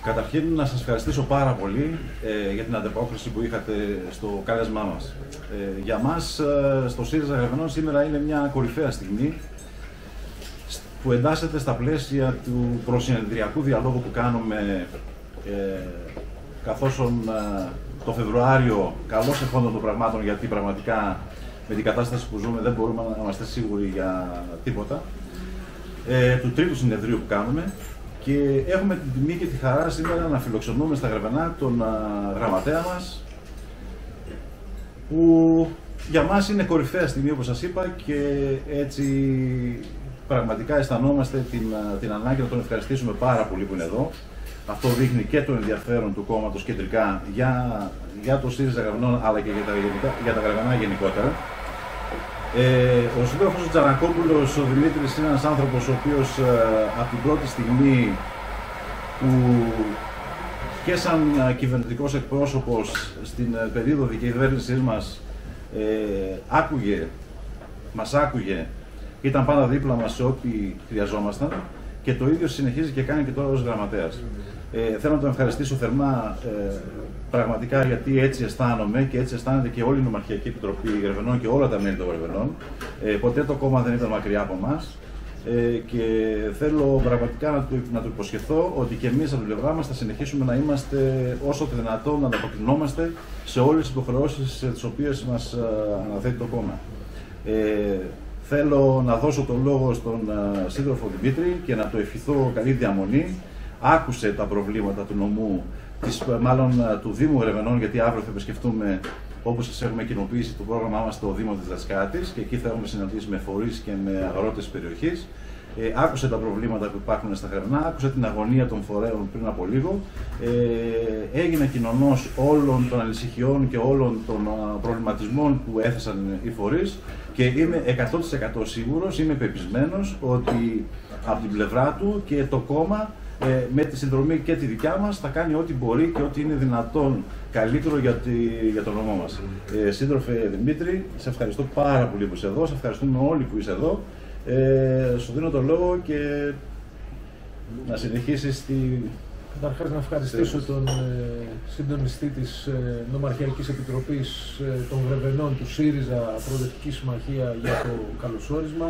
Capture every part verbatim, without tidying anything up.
Καταρχήν να σας ευχαριστήσω πάρα πολύ ε, για την ανταπόκριση που είχατε στο κάλεσμά μας. Ε, για μας, ε, στο ΣΥΡΙΖΑ Γρεβενών, σήμερα είναι μια κορυφαία στιγμή που εντάσσεται στα πλαίσια του προσυνεδριακού διαλόγου που κάνουμε ε, καθώς ε, το Φεβρουάριο, καλώς ευχόντων των πραγμάτων, γιατί πραγματικά με την κατάσταση που ζούμε δεν μπορούμε να είμαστε σίγουροι για τίποτα, ε, του τρίτου συνεδρίου που κάνουμε. Και έχουμε την τιμή και τη χαρά σήμερα να φιλοξενούμε στα Γρεβενά τον α, γραμματέα μας, που για μας είναι κορυφαία στιγμή, όπως σας είπα, και έτσι πραγματικά αισθανόμαστε την, την ανάγκη να τον ευχαριστήσουμε πάρα πολύ που είναι εδώ. Αυτό δείχνει και το ενδιαφέρον του κόμματος κεντρικά για, για το ΣΥΡΙΖΑ Γρεβενών, αλλά και για τα, για τα Γρεβενά γενικότερα. Ε, ο σύντροφος Τζανακόπουλος, ο Δημήτρης, είναι ένας άνθρωπος ο οποίος ε, από την πρώτη στιγμή που και σαν κυβερνητικός εκπρόσωπος στην ε, περίοδο διακυβέρνησής μας ε, άκουγε, μας άκουγε, ήταν πάντα δίπλα μας σε ό,τι χρειαζόμασταν, και το ίδιο συνεχίζει και κάνει και τώρα ως γραμματέας. Ε, θέλω να τον ευχαριστήσω θερμά ε, πραγματικά, γιατί έτσι αισθάνομαι και έτσι αισθάνεται και όλη η Νομαρχιακή Επιτροπή Γρεβενών και όλα τα μέλη των Γρεβενών. Ε, ποτέ το κόμμα δεν ήταν μακριά από εμάς ε, και θέλω πραγματικά να του, να του υποσχεθώ ότι και εμείς από την πλευρά μας θα συνεχίσουμε να είμαστε όσο το δυνατόν να ανταποκρινόμαστε σε όλες τις υποχρεώσεις τις οποίες μας ε, αναθέτει το κόμμα. Ε, θέλω να δώσω τον λόγο στον ε, σύντροφο Δημήτρη και να το ευχηθώ καλή διαμονή. Άκουσε τα προβλήματα του νομού, της, μάλλον του Δήμου Γρεβενών, γιατί αύριο θα επισκεφτούμε, όπως σας έχουμε κοινοποιήσει, το πρόγραμμά μας στο Δήμο της Δασκάτης, και εκεί θα έχουμε συναντήσει με φορείς και με αγρότες περιοχής. Ε, άκουσε τα προβλήματα που υπάρχουν στα Γρεβενά, άκουσε την αγωνία των φορέων πριν από λίγο. Ε, έγινε κοινωνός όλων των ανησυχιών και όλων των προβληματισμών που έθεσαν οι φορείς, και είμαι εκατό τοις εκατό σίγουρος, είμαι πεπισμένος ότι από την πλευρά του και το κόμμα, Ε, με τη συνδρομή και τη δικιά μας, θα κάνει ό,τι μπορεί και ό,τι είναι δυνατόν καλύτερο για, τη, για τον νομό μας. Ε, σύντροφε Δημήτρη, σε ευχαριστώ πάρα πολύ που είσαι εδώ, σε ευχαριστούμε όλοι που είσαι εδώ. Ε, σου δίνω τον λόγο και να συνεχίσεις τη... Καταρχάς να ευχαριστήσω τον ε, συντονιστή της ε, Νομαρχιακής Επιτροπής ε, των Γρεβενών του ΣΥΡΙΖΑ Προοδευτική Συμμαχία για το καλωσόρισμα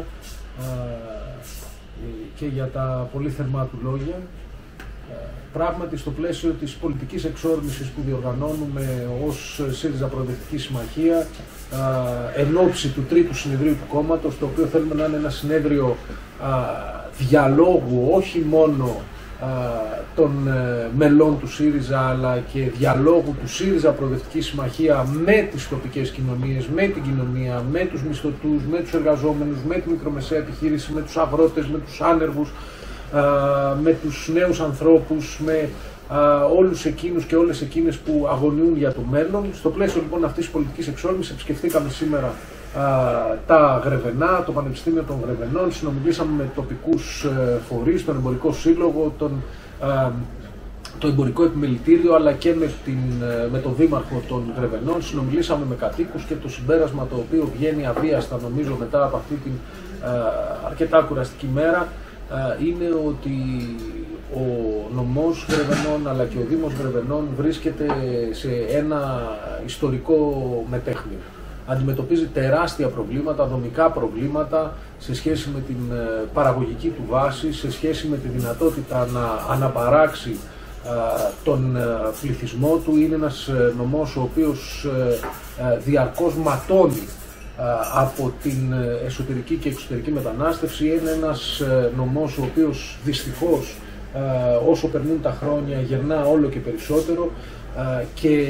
και για τα πολύ θερμά του λόγια. Πράγματι, στο πλαίσιο της πολιτικής εξόρμησης που διοργανώνουμε ως ΣΥΡΙΖΑ Προοδευτική Συμμαχία, εν ώψη του τρίτου συνεδρίου του κόμματος, το οποίο θέλουμε να είναι ένα συνέδριο διαλόγου, όχι μόνο των μελών του ΣΥΡΙΖΑ, αλλά και διαλόγου του ΣΥΡΙΖΑ Προοδευτική Συμμαχία με τις τοπικές κοινωνίες, με την κοινωνία, με τους μισθωτούς, με τους εργαζόμενους, με τη μικρομεσαία επιχείρηση, με τους αγρότες, με τους άνεργους, με τους νέους ανθρώπους, με όλους εκείνους και όλες εκείνες που αγωνιούν για το μέλλον. Στο πλαίσιο λοιπόν αυτής της πολιτικής εξόρμησης επισκεφθήκαμε σήμερα τα Γρεβενά, το Πανεπιστήμιο των Γρεβενών, συνομιλήσαμε με τοπικούς φορείς, τον Εμπορικό Σύλλογο, τον, το Εμπορικό Επιμελητήριο, αλλά και με, την, με τον Δήμαρχο των Γρεβενών, συνομιλήσαμε με κατοίκους, και το συμπέρασμα το οποίο βγαίνει αβίαστα, νομίζω, μετά από αυτή την αρκετά κουραστική μέρα, είναι ότι ο νομός Γρεβενών αλλά και ο Δήμος Γρεβενών βρίσκεται σε ένα ιστορικό μετέχνιο. Αντιμετωπίζει τεράστια προβλήματα, δομικά προβλήματα σε σχέση με την παραγωγική του βάση, σε σχέση με τη δυνατότητα να αναπαράξει τον πληθυσμό του. Είναι ένας νομός ο οποίος διαρκώς ματώνει από την εσωτερική και εξωτερική μετανάστευση. Είναι ένας νομός ο οποίος δυστυχώς όσο περνούν τα χρόνια γερνά όλο και περισσότερο και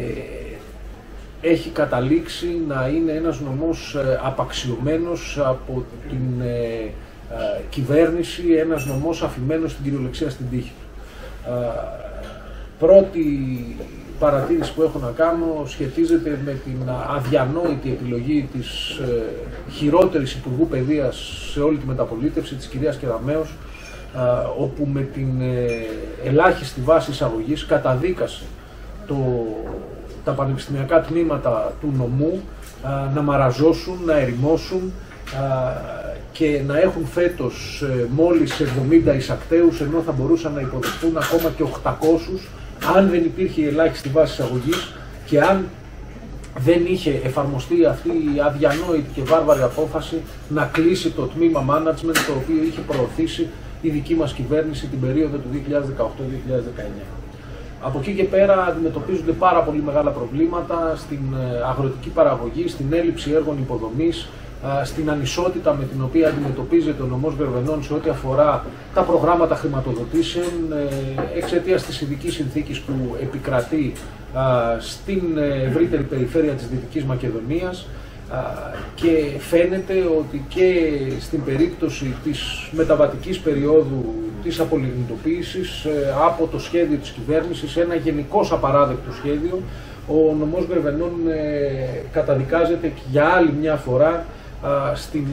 έχει καταλήξει να είναι ένας νομός απαξιωμένος από την ε, ε, κυβέρνηση, ένας νομός αφημένος στην κυριολεξία στην τύχη. Ε, πρώτη παρατήρηση που έχω να κάνω σχετίζεται με την αδιανόητη επιλογή της ε, χειρότερης Υπουργού Παιδείας σε όλη τη μεταπολίτευση, της κυρίας Κεραμέως, ε, όπου με την ε, ελάχιστη βάση εισαγωγής καταδίκασε το τα πανεπιστημιακά τμήματα του νομού α, να μαραζώσουν, να ερημώσουν α, και να έχουν φέτος μόλις εβδομήντα εισακτέους, ενώ θα μπορούσαν να υποδεχτούν ακόμα και οκτακόσιους αν δεν υπήρχε η ελάχιστη βάση εισαγωγής και αν δεν είχε εφαρμοστεί αυτή η αδιανόητη και βάρβαρη απόφαση να κλείσει το τμήμα management το οποίο είχε προωθήσει η δική μας κυβέρνηση την περίοδο του δύο χιλιάδες δεκαοκτώ δύο χιλιάδες δεκαεννιά. Από εκεί και πέρα αντιμετωπίζονται πάρα πολύ μεγάλα προβλήματα στην αγροτική παραγωγή, στην έλλειψη έργων υποδομής, στην ανισότητα με την οποία αντιμετωπίζεται ο νομός Βερβενών σε ό,τι αφορά τα προγράμματα χρηματοδοτήσεων εξαιτίας της ειδικής συνθήκης που επικρατεί στην ευρύτερη περιφέρεια της Δυτικής Μακεδονίας, και φαίνεται ότι και στην περίπτωση της μεταβατικής περίοδου της απολιγνητοποίησης από το σχέδιο της κυβέρνησης, ένα γενικώς απαράδεκτο σχέδιο, ο νομός Βερβενών καταδικάζεται και για άλλη μια φορά στην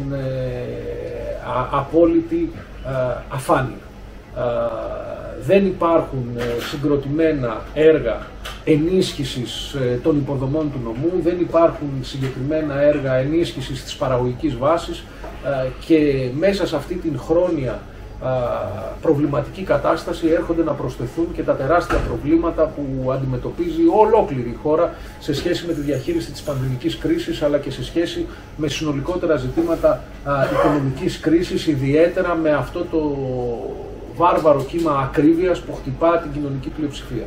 απόλυτη αφάνεια. Δεν υπάρχουν συγκροτημένα έργα ενίσχυσης των υποδομών του νομού, δεν υπάρχουν συγκεκριμένα έργα ενίσχυσης της παραγωγικής βάσης και μέσα σε αυτή την χρόνια προβληματική κατάσταση έρχονται να προσθεθούν και τα τεράστια προβλήματα που αντιμετωπίζει ολόκληρη η χώρα σε σχέση με τη διαχείριση της πανδημικής κρίσης, αλλά και σε σχέση με συνολικότερα ζητήματα οικονομικής κρίσης, ιδιαίτερα με αυτό το βάρβαρο κύμα ακρίβειας που χτυπά την κοινωνική πλειοψηφία.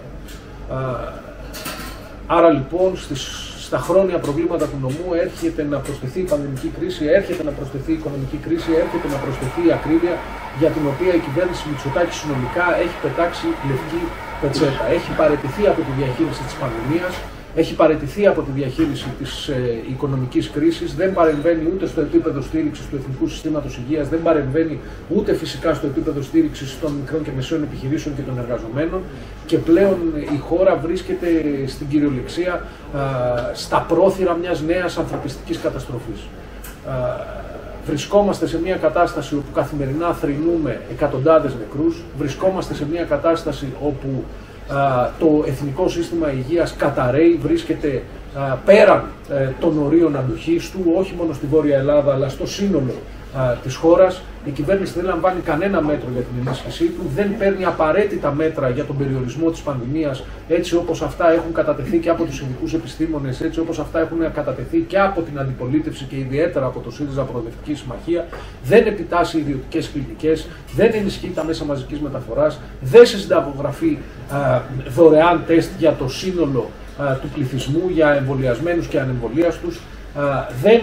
Άρα λοιπόν στις, στα χρόνια προβλήματα του νομού έρχεται να προσθεθεί η πανδημική κρίση, έρχεται να προσθεθεί η οικονομική κρίση, έρχεται να προσθεθεί η ακρίβεια για την οποία η κυβέρνηση Μητσοτάκη συνολικά έχει πετάξει λευκή πετσέτα. Έχει παραιτηθεί από τη διαχείριση της πανδημίας, έχει παραιτηθεί από τη διαχείριση της ε, οικονομικής κρίσης, δεν παρεμβαίνει ούτε στο επίπεδο στήριξης του Εθνικού Συστήματος Υγείας, δεν παρεμβαίνει ούτε φυσικά στο επίπεδο στήριξης των μικρών και μεσαίων επιχειρήσεων και των εργαζομένων και πλέον η χώρα βρίσκεται στην κυριολεξία α, στα πρόθυρα μιας νέας ανθρωπιστικής καταστροφής. Α, βρισκόμαστε σε μια κατάσταση όπου καθημερινά θρηνούμε εκατοντάδες νεκρούς, βρισκόμαστε σε μια κατάσταση όπου το Εθνικό Σύστημα Υγείας καταρρέει, βρίσκεται πέραν των ορίων αντοχής του, όχι μόνο στη Βόρεια Ελλάδα αλλά στο σύνολο της χώρας. Η κυβέρνηση δεν λαμβάνει κανένα μέτρο για την ενίσχυσή του, δεν παίρνει απαραίτητα μέτρα για τον περιορισμό της πανδημίας, έτσι όπως αυτά έχουν κατατεθεί και από τους ειδικούς επιστήμονες, έτσι όπως αυτά έχουν κατατεθεί και από την αντιπολίτευση και ιδιαίτερα από το ΣΥΡΙΖΑ Προοδευτική Συμμαχία, δεν επιτάσσει ιδιωτικές κλινικές, δεν ενισχύει τα μέσα μαζικής μεταφοράς, δεν συνταγογραφεί δωρεάν τεστ για το σύνολο α, του πληθυσμού, για εμβολιασμένους και ανεμβολίαστους, δεν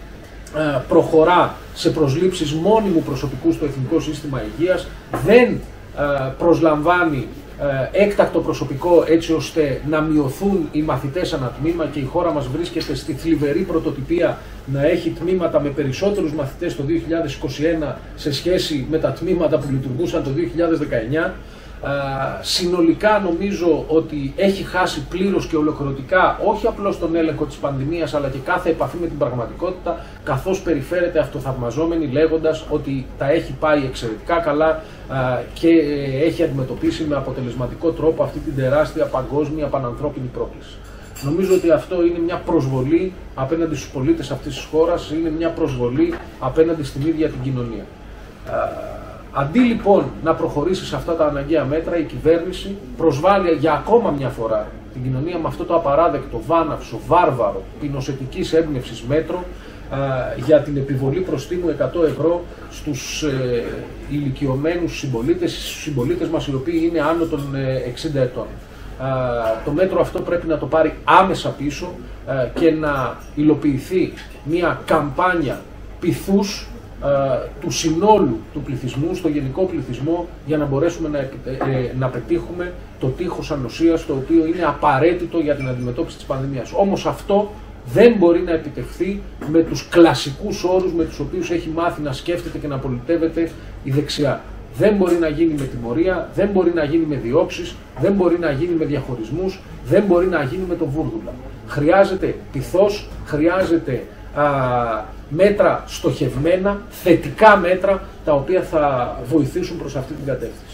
προχωρά σε προσλήψεις μόνιμου προσωπικού στο Εθνικό Σύστημα Υγείας, δεν προσλαμβάνει έκτακτο προσωπικό έτσι ώστε να μειωθούν οι μαθητές ανά τμήμα και η χώρα μας βρίσκεται στη θλιβερή πρωτοτυπία να έχει τμήματα με περισσότερους μαθητές το δύο χιλιάδες είκοσι ένα σε σχέση με τα τμήματα που λειτουργούσαν το δύο χιλιάδες δεκαεννιά. Uh, συνολικά νομίζω ότι έχει χάσει πλήρως και ολοκληρωτικά όχι απλώς τον έλεγχο της πανδημίας αλλά και κάθε επαφή με την πραγματικότητα, καθώς περιφέρεται αυτοθαυμαζόμενη λέγοντας ότι τα έχει πάει εξαιρετικά καλά uh, και uh, έχει αντιμετωπίσει με αποτελεσματικό τρόπο αυτή την τεράστια παγκόσμια πανανθρώπινη πρόκληση. Νομίζω ότι αυτό είναι μια προσβολή απέναντι στους πολίτες αυτής της χώρας, είναι μια προσβολή απέναντι στην ίδια την κοινωνία. Uh, Αντί λοιπόν να προχωρήσει σε αυτά τα αναγκαία μέτρα, η κυβέρνηση προσβάλλει για ακόμα μια φορά την κοινωνία με αυτό το απαράδεκτο, βάναυσο, βάρβαρο, πεινοσετικής έμπνευσης μέτρο α, για την επιβολή προστίμου εκατό ευρώ στους ε, ηλικιωμένους συμπολίτες, στους συμπολίτες μας οι οποίοι είναι άνω των ε, εξήντα ετών. Α, το μέτρο αυτό πρέπει να το πάρει άμεσα πίσω α, και να υλοποιηθεί μια καμπάνια πειθούς του συνόλου του πληθυσμού, στο γενικό πληθυσμό, για να μπορέσουμε να, ε, να πετύχουμε το τείχος ανοσίας το οποίο είναι απαραίτητο για την αντιμετώπιση της πανδημίας. Όμως αυτό δεν μπορεί να επιτευχθεί με τους κλασικούς όρους με τους οποίους έχει μάθει να σκέφτεται και να πολιτεύεται η δεξιά. Δεν μπορεί να γίνει με τιμωρία, δεν μπορεί να γίνει με διώξεις, δεν μπορεί να γίνει με διαχωρισμούς, δεν μπορεί να γίνει με το βούρδουλα. Χρειάζεται πειθός, χρειάζεται α, μέτρα στοχευμένα, θετικά μέτρα, τα οποία θα βοηθήσουν προς αυτή την κατεύθυνση.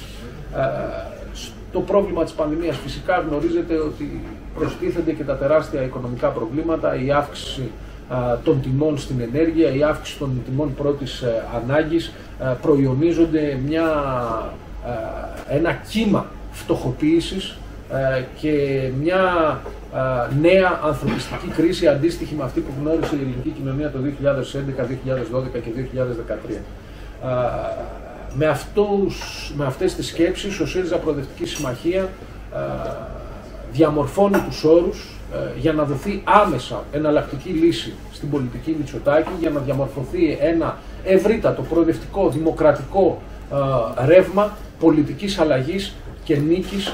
Το πρόβλημα της πανδημίας φυσικά γνωρίζετε ότι προστίθενται και τα τεράστια οικονομικά προβλήματα, η αύξηση των τιμών στην ενέργεια, η αύξηση των τιμών πρώτης ανάγκης, προϊονίζονται μια, ένα κύμα φτωχοποίησης και μια νέα ανθρωπιστική κρίση αντίστοιχη με αυτή που γνώρισε η ελληνική κοινωνία το δύο χιλιάδες έντεκα, δύο χιλιάδες δώδεκα και δύο χιλιάδες δεκατρία. Με, αυτούς, με αυτές τις σκέψεις, ο ΣΥΡΙΖΑ Προοδευτική Συμμαχία διαμορφώνει τους όρους για να δοθεί άμεσα εναλλακτική λύση στην πολιτική Μητσοτάκη, για να διαμορφωθεί ένα ευρύτατο, προοδευτικό, δημοκρατικό ρεύμα πολιτικής αλλαγής και νίκης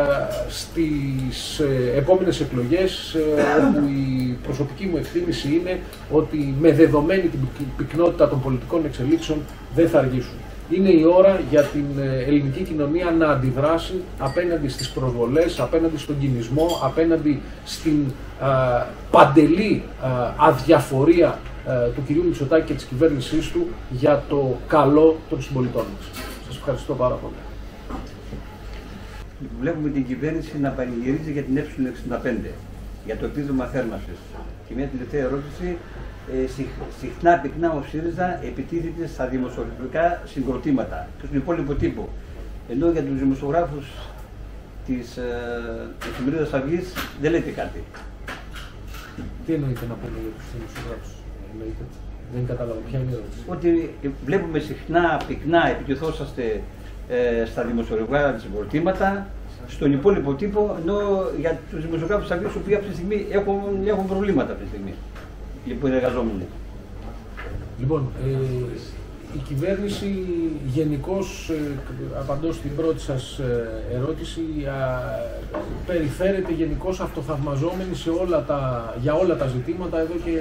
στις επόμενες εκλογές, όπου η προσωπική μου εκτίμηση είναι ότι με δεδομένη την πυκνότητα των πολιτικών εξελίξεων δεν θα αργήσουν. Είναι η ώρα για την ελληνική κοινωνία να αντιδράσει απέναντι στις προσβολές, απέναντι στον κινησμό, απέναντι στην α, παντελή α, αδιαφορία α, του κυρίου Μητσοτάκη και της κυβέρνησής του για το καλό των συμπολιτών μας. Σας ευχαριστώ πάρα πολύ. Βλέπουμε την κυβέρνηση να πανηγυρίζει για την Ε εξήντα πέντε, για το επίδομα θέρμανσης. Και μια τελευταία ερώτηση. Ε, συχνά πυκνά ο ΣΥΡΙΖΑ επιτίθεται στα δημοσιογραφικά συγκροτήματα και στον υπόλοιπο τύπο. Ενώ για τους δημοσιογράφους της ε, εφημερίδας Αυγής δεν λέτε κάτι. Τι εννοείτε να πούμε για τους δημοσιογράφους, εννοείτε? Δεν κατάλαβα ποια είναι η ερώτηση. Ότι βλέπουμε συχνά πυκνά επιτιθόσαστε ε, στα δημοσιογραφικά συγκροτήματα, στον υπόλοιπο τύπο, ενώ για τους δημοσιογράφους της Αυγής, οι οποίοι αυτή τη στιγμή έχουν, έχουν προβλήματα αυτή τη στιγμή. Λοιπόν, λοιπόν ε, η κυβέρνηση γενικώς, ε, απαντώ στην πρώτη σας ε, ερώτηση, α, περιφέρεται γενικώς αυτοθαυμαζόμενη σε όλα τα, για όλα τα ζητήματα εδώ και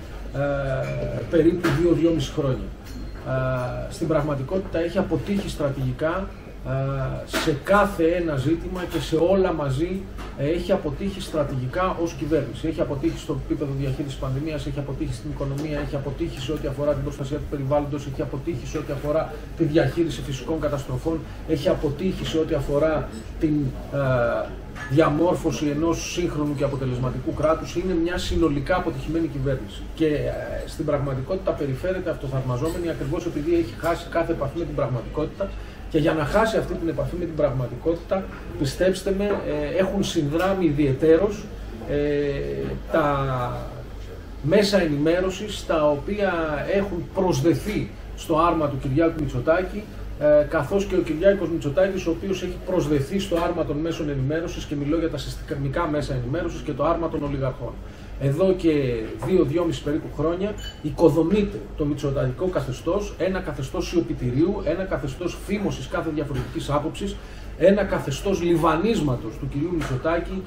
ε, περίπου δύο με δυόμισι χρόνια. Ε, στην πραγματικότητα έχει αποτύχει στρατηγικά σε κάθε ένα ζήτημα και σε όλα μαζί έχει αποτύχει στρατηγικά ως κυβέρνηση. Έχει αποτύχει στο επίπεδο διαχείρισης πανδημίας, έχει αποτύχει στην οικονομία, έχει αποτύχει σε ό,τι αφορά την προστασία του περιβάλλοντος, έχει αποτύχει σε ό,τι αφορά τη διαχείριση φυσικών καταστροφών, έχει αποτύχει σε ό,τι αφορά την ε, διαμόρφωση ενός σύγχρονου και αποτελεσματικού κράτους. Είναι μια συνολικά αποτυχημένη κυβέρνηση και ε, στην πραγματικότητα περιφέρεται αυτοθαυμαζόμενη ακριβώς επειδή έχει χάσει κάθε επαφή με την πραγματικότητα. Και για να χάσει αυτή την επαφή με την πραγματικότητα, πιστέψτε με, έχουν συνδράμει ιδιαιτέρως ε, τα μέσα ενημέρωσης τα οποία έχουν προσδεθεί στο άρμα του Κυριάκου Μητσοτάκη, ε, καθώς και ο Κυριάκος Μητσοτάκης, ο οποίος έχει προσδεθεί στο άρμα των μέσων ενημέρωσης, και μιλώ για τα συστημικά μέσα ενημέρωσης και το άρμα των ολιγαρχών. Εδώ και δύο δυόμισι περίπου χρόνια οικοδομείται το μητσοτακικό καθεστώς, ένα καθεστώς σιωπητηρίου, ένα καθεστώς φήμωσης κάθε διαφορετικής άποψης, ένα καθεστώς λιβανίσματος του κυρίου Μητσοτάκη,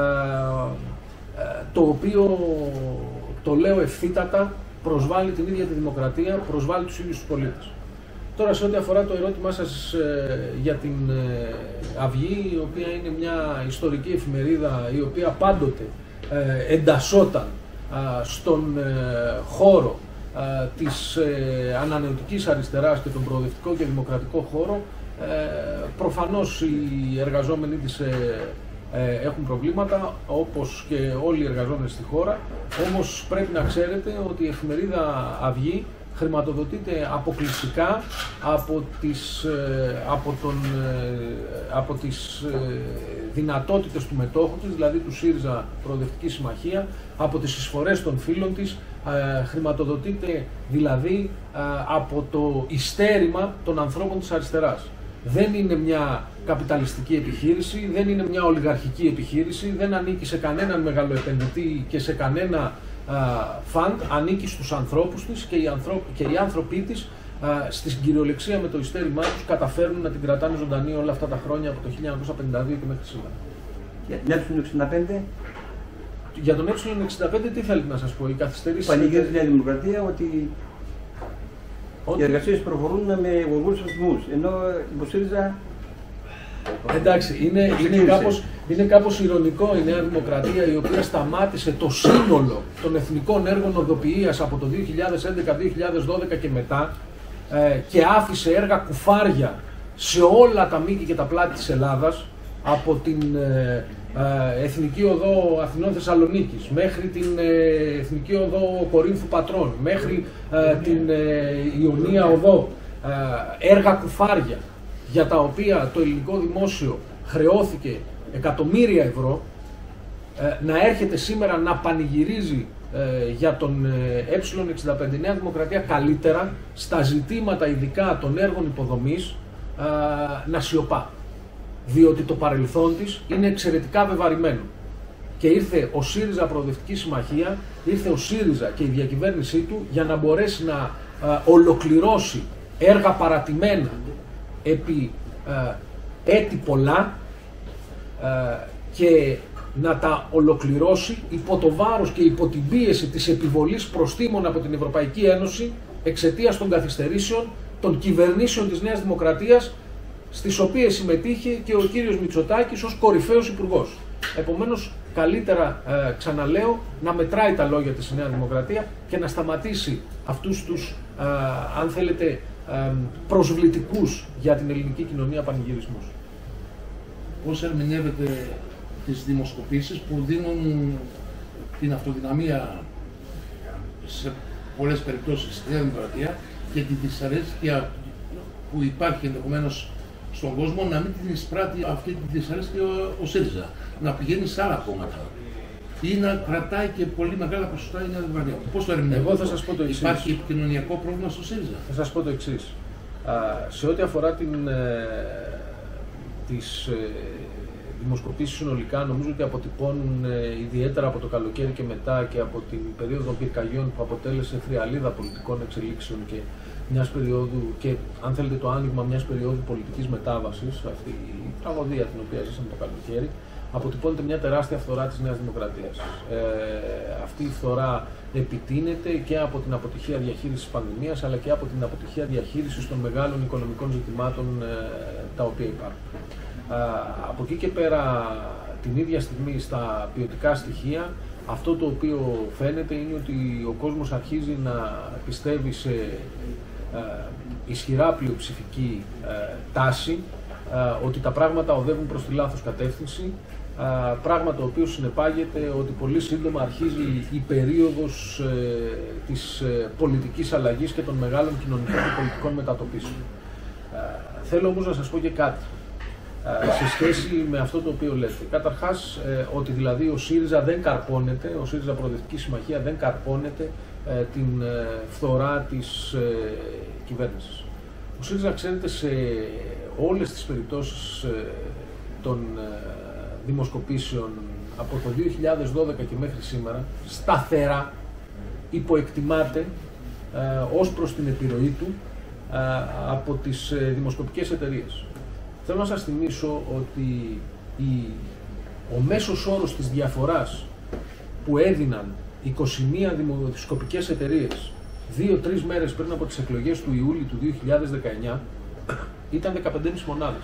το οποίο, το λέω ευθύτατα, προσβάλλει την ίδια τη δημοκρατία, προσβάλλει τους ίδιους τους πολίτες. Τώρα, σε ό,τι αφορά το ερώτημά σας ε, για την ε, Αυγή, η οποία είναι μια ιστορική εφημερίδα η οποία πάντοτε ε, εντασσόταν ε, στον ε, χώρο ε, της ε, ανανεωτικής αριστεράς και τον προοδευτικό και δημοκρατικό χώρο, ε, προφανώς οι εργαζόμενοι της ε, ε, έχουν προβλήματα, όπως και όλοι οι εργαζόμενοι στη χώρα, όμως πρέπει να ξέρετε ότι η εφημερίδα Αυγή χρηματοδοτείται αποκλειστικά από τις, από τον, από τις δυνατότητες του μετόχου της, δηλαδή του ΣΥΡΙΖΑ Προοδευτική Συμμαχία, από τις εισφορές των φίλων της, χρηματοδοτείται δηλαδή από το ειστέρημα των ανθρώπων της αριστεράς. Δεν είναι μια καπιταλιστική επιχείρηση, δεν είναι μια ολιγαρχική επιχείρηση, δεν ανήκει σε κανέναν μεγαλοεπενδυτή και σε κανένα φαντ, ανήκει στους ανθρώπους της και οι, ανθρώπ, και οι άνθρωποι της στην κυριολεξία με το ειστέρημά τους καταφέρνουν να την κρατάνε ζωντανή όλα αυτά τα χρόνια από το χίλια εννιακόσια πενήντα δύο και μέχρι σήμερα. Για την Ε εξήντα πέντε. Για τον Ε εξήντα πέντε τι θέλετε να σας πω, οι καθυστερήσεις... Πανηγυρίζει η Νέα Δημοκρατία ότι ότι... οι εργασίες προχωρούν με γοργούς ρυθμούς, ενώ υποστήριζα... Εντάξει, είναι, είναι, κάπως, είναι κάπως ηρωνικό η Νέα Δημοκρατία, η οποία σταμάτησε το σύνολο των εθνικών έργων οδοποιίας από το δύο χιλιάδες έντεκα δύο χιλιάδες δώδεκα και μετά ε, και άφησε έργα κουφάρια σε όλα τα μήκη και τα πλάτη της Ελλάδας, από την ε, Εθνική Οδό Αθηνών Θεσσαλονίκης, μέχρι την Εθνική Οδό Κορίνθου Πατρών, μέχρι την Ιωνία Οδό, έργα κουφάρια για τα οποία το ελληνικό δημόσιο χρεώθηκε εκατομμύρια ευρώ, να έρχεται σήμερα να πανηγυρίζει για τον ε εξήντα πέντε Νέα Δημοκρατία καλύτερα στα ζητήματα ειδικά των έργων υποδομής να σιωπά. Διότι το παρελθόν της είναι εξαιρετικά βεβαρημένο. Και ήρθε ο ΣΥΡΙΖΑ Προοδευτική Συμμαχία, ήρθε ο ΣΥΡΙΖΑ και η διακυβέρνησή του για να μπορέσει να α, ολοκληρώσει έργα παρατημένα επί α, έτη πολλά α, και να τα ολοκληρώσει υπό το βάρος και υπό την πίεση της επιβολής προστίμων από την Ευρωπαϊκή Ένωση εξαιτίας των καθυστερήσεων των κυβερνήσεων της Νέας Δημοκρατίας, στις οποίες συμμετείχε και ο κύριος Μητσοτάκης ως κορυφαίος υπουργός. Επομένως, καλύτερα, ε, ξαναλέω, να μετράει τα λόγια της Νέα Δημοκρατία και να σταματήσει αυτούς τους, ε, αν θέλετε, ε, προσβλητικούς για την ελληνική κοινωνία πανηγυρισμούς. Πώς ερμηνεύετε τις δημοσκοπήσεις που δίνουν την αυτοδυναμία σε πολλές περιπτώσεις στη Νέα Δημοκρατία και τη δυσαρέσκεια που υπάρχει ενδεχομένως στον κόσμο να μην την εισπράττει αυτή τη δυσαρέσκεια ο, ο ΣΥΡΙΖΑ, να πηγαίνει σε άλλα κόμματα ή να κρατάει και πολύ μεγάλα ποσοστά η Νέα Δημοκρατία. Πώς το ερμηνεύετε? Εγώ θα σας πω το εξής. Υπάρχει επικοινωνιακό πρόβλημα στο ΣΥΡΙΖΑ? Θα σας πω το εξής. Α, σε ό,τι αφορά την, ε, τις ε, δημοσκοπήσεις συνολικά, νομίζω ότι αποτυπώνουν ε, ιδιαίτερα από το καλοκαίρι και μετά και από την περίοδο πυρκαγιών που αποτέλεσε θριαλίδα πολιτικών εξελίξεων και μιας περίοδου, και αν θέλετε το άνοιγμα μιας περίοδου πολιτικής μετάβασης, αυτή η τραγωδία την οποία ζήσαμε το καλοκαίρι, αποτυπώνεται μια τεράστια φθορά της Νέας Δημοκρατίας. Ε, αυτή η φθορά επιτείνεται και από την αποτυχία διαχείρισης της πανδημίας, αλλά και από την αποτυχία διαχείρισης των μεγάλων οικονομικών ζητημάτων ε, τα οποία υπάρχουν. Ε, από εκεί και πέρα, την ίδια στιγμή στα ποιοτικά στοιχεία, αυτό το οποίο φαίνεται είναι ότι ο κόσμος αρχίζει να πιστεύει σε ε, ισχυρά πλειοψηφική ε, τάση, ε, ότι τα πράγματα οδεύουν προς τη λάθος κατεύθυνση, ε, πράγμα το οποίο συνεπάγεται ότι πολύ σύντομα αρχίζει η περίοδος ε, της ε, πολιτικής αλλαγής και των μεγάλων κοινωνικών και πολιτικών μετατοπίσεων. Ε, θέλω όμως να σας πω και κάτι σε σχέση με αυτό το οποίο λέτε. Καταρχάς, ε, ότι δηλαδή ο ΣΥΡΙΖΑ δεν καρπώνεται, ο ΣΥΡΙΖΑ Προοδευτική Συμμαχία δεν καρπώνεται ε, την ε, φθορά της ε, κυβέρνησης. Ο ΣΥΡΙΖΑ, ξέρετε, σε όλες τις περιπτώσεις ε, των ε, δημοσκοπήσεων από το δύο χιλιάδες δώδεκα και μέχρι σήμερα, σταθερά υποεκτιμάται ε, ως προς την επιρροή του ε, από τις ε, δημοσκοπικές εταιρείες. Θέλω να σας θυμίσω ότι η, ο μέσος όρος της διαφοράς που έδιναν είκοσι μία δημοσκοπικές εταιρείες δύο-τρεις μέρες πριν από τις εκλογές του Ιούλη του δύο χιλιάδες δεκαεννιά ήταν δεκαπέντε κόμμα πέντε μονάδες.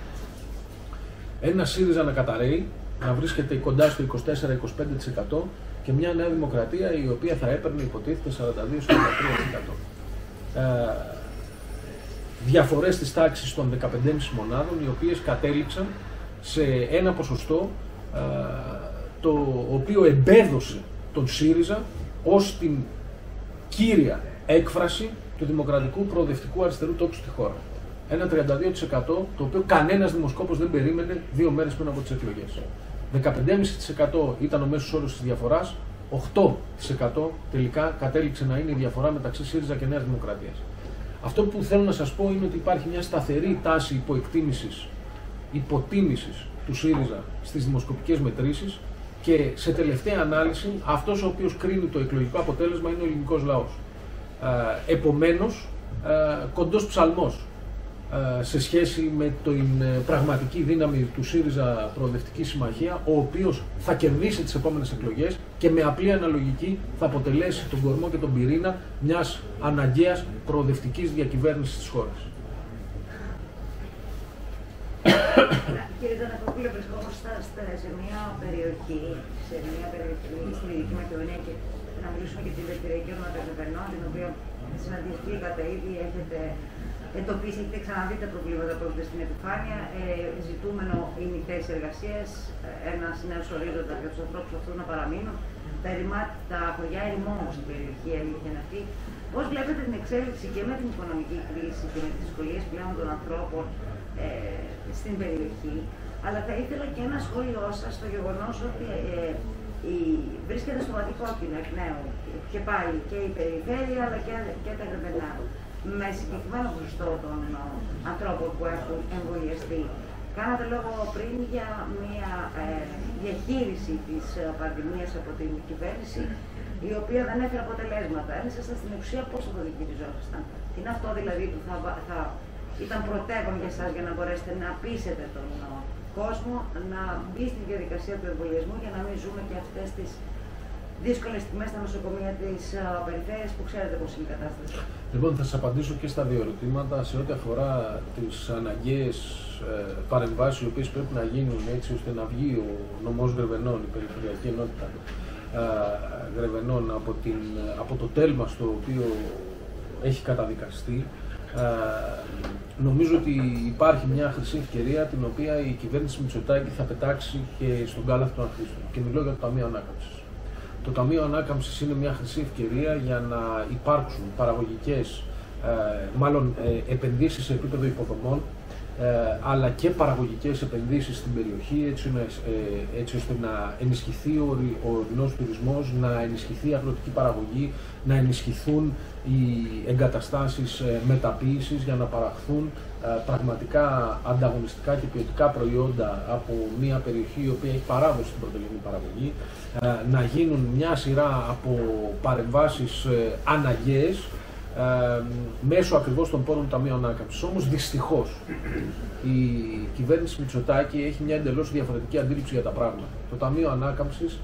Ένα ΣΥΡΙΖΑ να καταραίει, να βρίσκεται κοντά στο είκοσι τέσσερα με είκοσι πέντε τοις εκατό και μια Νέα Δημοκρατία η οποία θα έπαιρνε υποτίθεται σαράντα δύο με σαράντα τρία τοις εκατό. Ε, διαφορές της τάξης των δεκαπέντε κόμμα πέντε μονάδων, οι οποίες κατέληξαν σε ένα ποσοστό α, το οποίο εμπέδωσε τον ΣΥΡΙΖΑ ως την κύρια έκφραση του δημοκρατικού προοδευτικού αριστερού τόξου στη χώρα. Ένα τριάντα δύο τοις εκατό το οποίο κανένας δημοσκόπος δεν περίμενε δύο μέρες πριν από τις εκλογές. δεκαπέντε κόμμα πέντε τοις εκατό ήταν ο μέσος όρος της διαφοράς, οκτώ τοις εκατό τελικά κατέληξε να είναι η διαφορά μεταξύ ΣΥΡΙΖΑ και Νέας Δημοκρατίας. Αυτό που θέλω να σας πω είναι ότι υπάρχει μια σταθερή τάση υποεκτίμησης, υποτίμησης του ΣΥΡΙΖΑ στις δημοσκοπικές μετρήσεις και σε τελευταία ανάλυση αυτός ο οποίος κρίνει το εκλογικό αποτέλεσμα είναι ο ελληνικός λαός. Ε, επομένως, ε, κοντός ψαλμός ε, σε σχέση με την ε, πραγματική δύναμη του ΣΥΡΙΖΑ Προοδευτική Συμμαχία, ο οποίος θα κερδίσει τις επόμενες εκλογές και με απλή αναλογική θα αποτελέσει τον κορμό και τον πυρήνα μιας αναγκαίας προοδευτικής διακυβέρνησης της χώρας. Κύριε Ζανακόπουλε, βρισκόμαστε σε μια περιοχή, σε μια περιοχή στη Δυτική Μακεδονία και να μιλήσουμε και την περιφερειακή ονομαδευερνών, την οποία συναντηθήκατε ήδη, έχετε εντοπίσει, έχετε ξαναδεί τα προβλήματα που έχετε στην επιφάνεια. Ε, ζητούμενο είναι η θέση εργασία, ένα νέο ορίζοντα για του ανθρώπου αυτού να παραμείνουν. Τα, ερημά, τα χωριά ερημών στην περιοχή, η αλήθεια είναι αυτή. Πώς βλέπετε την εξέλιξη και με την οικονομική κρίση και με τις δυσκολίες πλέον των ανθρώπων ε, στην περιοχή. Αλλά θα ήθελα και ένα σχόλιο σας στο γεγονός ότι ε, η, βρίσκεται στο βαθύ κόκκινο εκ νέου και πάλι και η περιφέρεια αλλά και, και τα Γρεβενά. Με συγκεκριμένο ποσοστό των ε, ανθρώπων που έχουν εμβολιαστεί. Κάνατε λόγο πριν για μια ε, διαχείριση της ε, πανδημίας από την κυβέρνηση, η οποία δεν έφερε αποτελέσματα. Αν ήσασταν στην εξουσία, πώς θα το διαχειριζόσασταν? Τι είναι αυτό δηλαδή που θα, θα ήταν πρωτεύον για εσάς για να μπορέσετε να πείσετε τον ε, κόσμο να μπει στη διαδικασία του εμβολιασμού για να μην ζούμε και αυτές τις δύσκολες στιγμές στα νοσοκομεία της uh, περιφέρειας που ξέρετε πώς είναι η κατάσταση? Λοιπόν, θα σας απαντήσω και στα δύο ερωτήματα σε ό,τι αφορά τις αναγκαίες ε, παρεμβάσεις οι οποίες πρέπει να γίνουν έτσι ώστε να βγει ο νομός Γρεβενών, η περιφερειακή ενότητα ε, Γρεβενών από, την, από το τέλμα στο οποίο έχει καταδικαστεί. Ε, νομίζω ότι υπάρχει μια χρυσή ευκαιρία την οποία η κυβέρνηση Μητσοτάκη θα πετάξει και στον κάλαθο των αχρήστων. Και μιλώ για το Ταμείο Ανάκαμψης. Το Ταμείο Ανάκαμψης είναι μια χρυσή ευκαιρία για να υπάρξουν παραγωγικές, ε, μάλλον ε, επενδύσεις σε επίπεδο υποδομών, ε, αλλά και παραγωγικές επενδύσεις στην περιοχή, έτσι, ε, έτσι ώστε να ενισχυθεί ο, ο ορεινός τουρισμός, να ενισχυθεί η αγροτική παραγωγή, να ενισχυθούν οι εγκαταστάσεις ε, μεταποίησης για να παραχθούν ε, πραγματικά ανταγωνιστικά και ποιοτικά προϊόντα από μια περιοχή η οποία έχει παράδοση στην πρωτογενή παραγωγή, ε, να γίνουν μια σειρά από παρεμβάσεις ε, αναγκαίες ε, μέσω ακριβώς των πόρων του Ταμείου Ανάκαμψης. Όμως δυστυχώς η κυβέρνηση Μητσοτάκη έχει μια εντελώς διαφορετική αντίληψη για τα πράγματα. Το Ταμείο Ανάκαμψης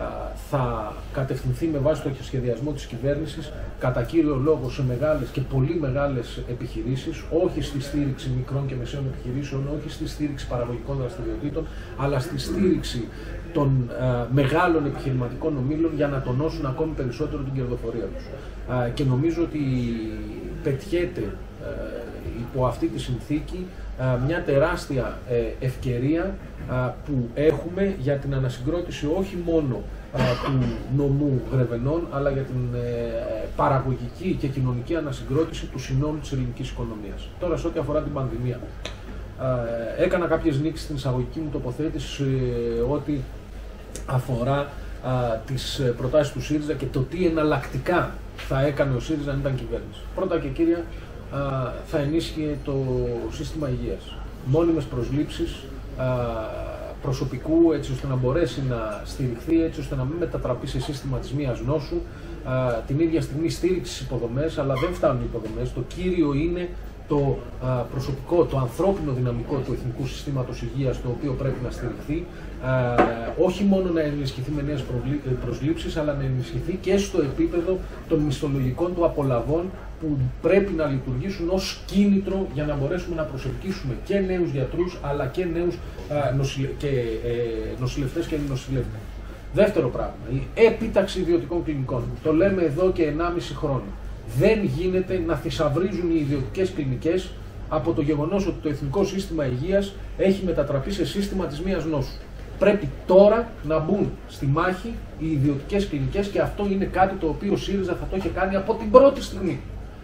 θα κατευθυνθεί με βάση το σχεδιασμό της κυβέρνησης κατά κύριο λόγο σε μεγάλες και πολύ μεγάλες επιχειρήσεις, όχι στη στήριξη μικρών και μεσαίων επιχειρήσεων, όχι στη στήριξη παραγωγικών δραστηριοτήτων, αλλά στη στήριξη των ε, μεγάλων επιχειρηματικών ομίλων για να τονώσουν ακόμη περισσότερο την κερδοφορία τους. Ε, και νομίζω ότι πετιέται ε, υπό αυτή τη συνθήκη μια τεράστια ευκαιρία που έχουμε για την ανασυγκρότηση όχι μόνο του νομού Γρεβενών, αλλά για την παραγωγική και κοινωνική ανασυγκρότηση του συνόλου της ελληνικής οικονομίας. Τώρα, σε ό,τι αφορά την πανδημία, έκανα κάποιες νίκες στην εισαγωγική μου τοποθέτηση ό,τι αφορά τις προτάσεις του ΣΥΡΙΖΑ και το τι εναλλακτικά θα έκανε ο ΣΥΡΙΖΑ αν ήταν κυβέρνηση. Πρώτα και κύρια, θα ενίσχυε το σύστημα υγείας. Μόνιμες προσλήψεις προσωπικού έτσι ώστε να μπορέσει να στηριχθεί, έτσι ώστε να μην μετατραπεί σε σύστημα της μίας νόσου. Την ίδια στιγμή στήριξη στις υποδομές, αλλά δεν φτάνουν οι υποδομές. Το κύριο είναι το προσωπικό, το ανθρώπινο δυναμικό του Εθνικού Συστήματος Υγείας, το οποίο πρέπει να στηριχθεί, όχι μόνο να ενισχυθεί με νέες προσλήψεις, αλλά να ενισχυθεί και στο επίπεδο των μισθολογικών του απολαβών, που πρέπει να λειτουργήσουν ως κίνητρο για να μπορέσουμε να προσελκύσουμε και νέους γιατρούς, αλλά και νέους νοσηλε... και, ε, νοσηλευτές και νοσηλεύτες. Δεύτερο πράγμα, η επίταξη ιδιωτικών κλινικών. Το λέμε εδώ και ενάμιση χρόνο. Δεν γίνεται να θησαυρίζουν οι ιδιωτικές κλινικές από το γεγονός ότι το Εθνικό Σύστημα Υγείας έχει μετατραπεί σε σύστημα της μίας νόσου. Πρέπει τώρα να μπουν στη μάχη οι ιδιωτικές κλινικές και αυτό είναι κάτι το οποίο ο ΣΥΡΙΖΑ θα το είχε κάνει από την πρώτη στιγμή.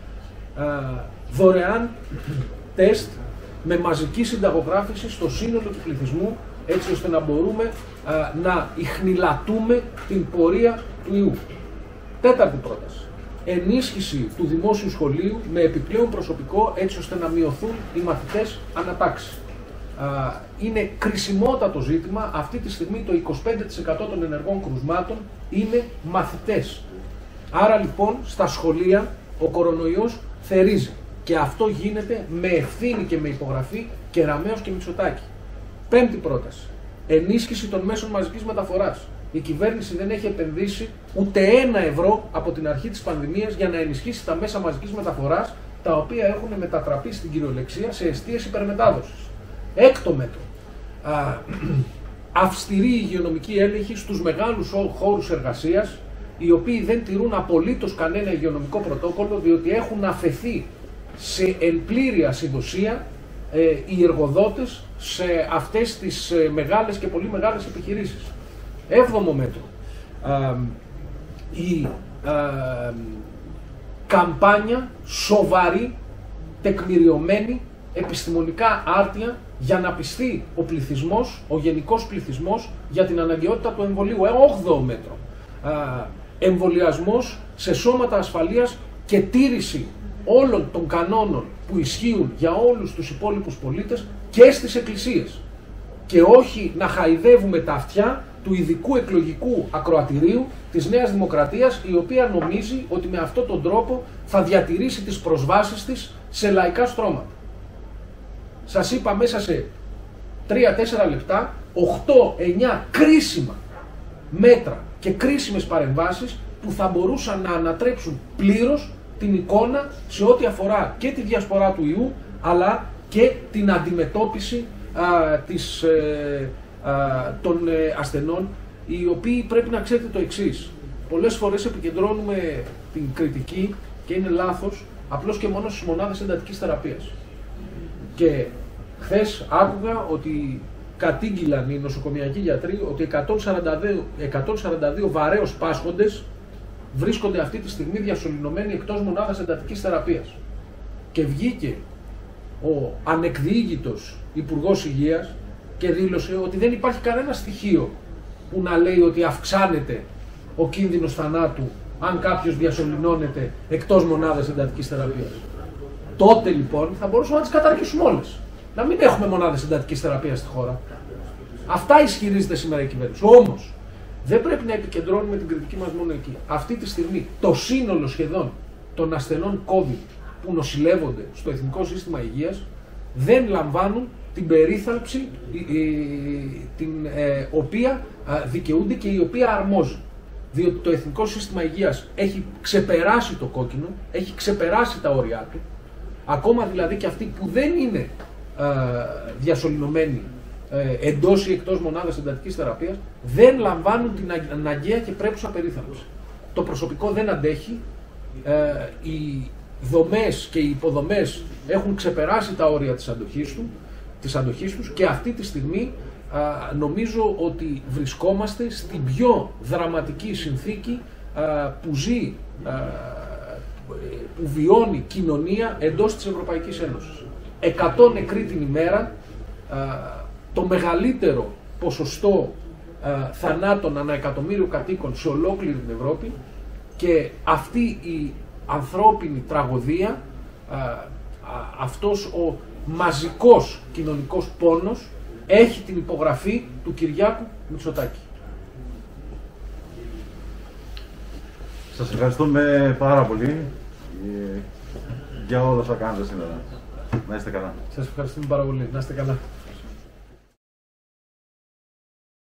Δωρεάν τεστ με μαζική συνταγογράφηση στο σύνολο του πληθυσμού, έτσι ώστε να μπορούμε α, να ιχνηλατούμε την πορεία του ιού. Τέταρτη πρόταση. Ενίσχυση του δημόσιου σχολείου με επιπλέον προσωπικό, έτσι ώστε να μειωθούν οι μαθητές ανατάξει. Είναι κρισιμότατο ζήτημα. Αυτή τη στιγμή το είκοσι πέντε τοις εκατό των ενεργών κρουσμάτων είναι μαθητές. Άρα λοιπόν στα σχολεία ο κορονοϊός θερίζει. Και αυτό γίνεται με ευθύνη και με υπογραφή Κεραμέως και Μητσοτάκη. Πέμπτη πρόταση. Ενίσχυση των μέσων μαζικής μεταφοράς. Η κυβέρνηση δεν έχει επενδύσει ούτε ένα ευρώ από την αρχή της πανδημίας για να ενισχύσει τα μέσα μαζικής μεταφοράς, τα οποία έχουν μετατραπεί στην κυριολεξία σε εστίες υπερμετάδοσης. Έκτο μέτρο. Α, αυστηρή υγειονομική έλεγχη στους μεγάλους χώρους εργασίας, οι οποίοι δεν τηρούν απολύτως κανένα υγειονομικό πρωτόκολλο, διότι έχουν αφαιθεί σε εν πλήρη ασυδοσία ε, οι εργοδότες σε αυτές τις ε, μεγάλες και πολύ μεγάλες επιχειρήσεις. Έβδομο μέτρο. Ε, η ε, καμπάνια σοβαρή, τεκμηριωμένη, επιστημονικά άρτια για να πιστεί ο πληθυσμός, ο γενικός πληθυσμός για την αναγκαιότητα του εμβολίου. Όγδοο μέτρο. Ε, εμβολιασμός σε σώματα ασφαλείας και τήρηση όλων των κανόνων που ισχύουν για όλους τους υπόλοιπους πολίτες και στις εκκλησίες. Και όχι να χαϊδεύουμε τα αυτιά του ειδικού εκλογικού ακροατηρίου της Νέας Δημοκρατίας, η οποία νομίζει ότι με αυτόν τον τρόπο θα διατηρήσει τις προσβάσεις της σε λαϊκά στρώματα. Σας είπα μέσα σε τρία τέσσερα λεπτά οκτώ εννιά κρίσιμα μέτρα και κρίσιμες παρεμβάσεις που θα μπορούσαν να ανατρέψουν πλήρως την εικόνα σε ό,τι αφορά και τη διασπορά του ιού, αλλά και την αντιμετώπιση α, της, ε, α, των ε, ασθενών, οι οποίοι πρέπει να ξέρετε το εξής. Πολλές φορές επικεντρώνουμε την κριτική, και είναι λάθος, απλώς και μόνο στις μονάδες εντατικής θεραπείας. Και χθες άκουγα ότι κατήγγυλαν οι νοσοκομιακοί γιατροί ότι εκατόν σαράντα δύο βαρέως πάσχοντες βρίσκονται αυτή τη στιγμή διασωληνωμένοι εκτός μονάδας εντατικής θεραπείας. Και βγήκε ο ανεκδιήγητος Υπουργός Υγείας και δήλωσε ότι δεν υπάρχει κανένα στοιχείο που να λέει ότι αυξάνεται ο κίνδυνος θανάτου αν κάποιος διασωληνώνεται εκτός μονάδας εντατικής θεραπείας. Τότε λοιπόν θα μπορούσαμε να τις καταργήσουμε όλες. Να μην έχουμε μονάδες εντατικής θεραπείας στη χώρα. Αυτά ισχυρίζεται σήμερα η κυβέρνηση. Όμως δεν πρέπει να επικεντρώνουμε την κριτική μας μόνο εκεί. Αυτή τη στιγμή το σύνολο σχεδόν των ασθενών COVID που νοσηλεύονται στο Εθνικό Σύστημα Υγείας δεν λαμβάνουν την περίθαλψη την ε, οποία ε, δικαιούνται και η οποία αρμόζει. Διότι το Εθνικό Σύστημα Υγείας έχει ξεπεράσει το κόκκινο, έχει ξεπεράσει τα όρια του, ακόμα δηλαδή και αυτοί που δεν είναι ε, διασωληνωμένοι ε, εντός ή εκτός μονάδας εντατικής θεραπείας, δεν λαμβάνουν την αναγκαία και πρέπουσα περίθαλψη. Το προσωπικό δεν αντέχει, ε, οι δομές και οι υποδομές έχουν ξεπεράσει τα όρια της αντοχής, του, της αντοχής τους και αυτή τη στιγμή α, νομίζω ότι βρισκόμαστε στην πιο δραματική συνθήκη α, που ζει, α, που βιώνει κοινωνία εντός της Ευρωπαϊκής Ένωσης. εκατό νεκροί την ημέρα, α, το μεγαλύτερο ποσοστό α, θανάτων ανά εκατομμύριο κατοίκων σε ολόκληρη την Ευρώπη, και αυτή η ανθρώπινη τραγωδία, α, α, αυτός ο μαζικός κοινωνικός πόνος έχει την υπογραφή του Κυριάκου Μητσοτάκη. Σας ευχαριστούμε πάρα πολύ για όλα όσα κάνετε σήμερα. Να είστε καλά. Σας ευχαριστούμε πάρα πολύ. Να είστε καλά.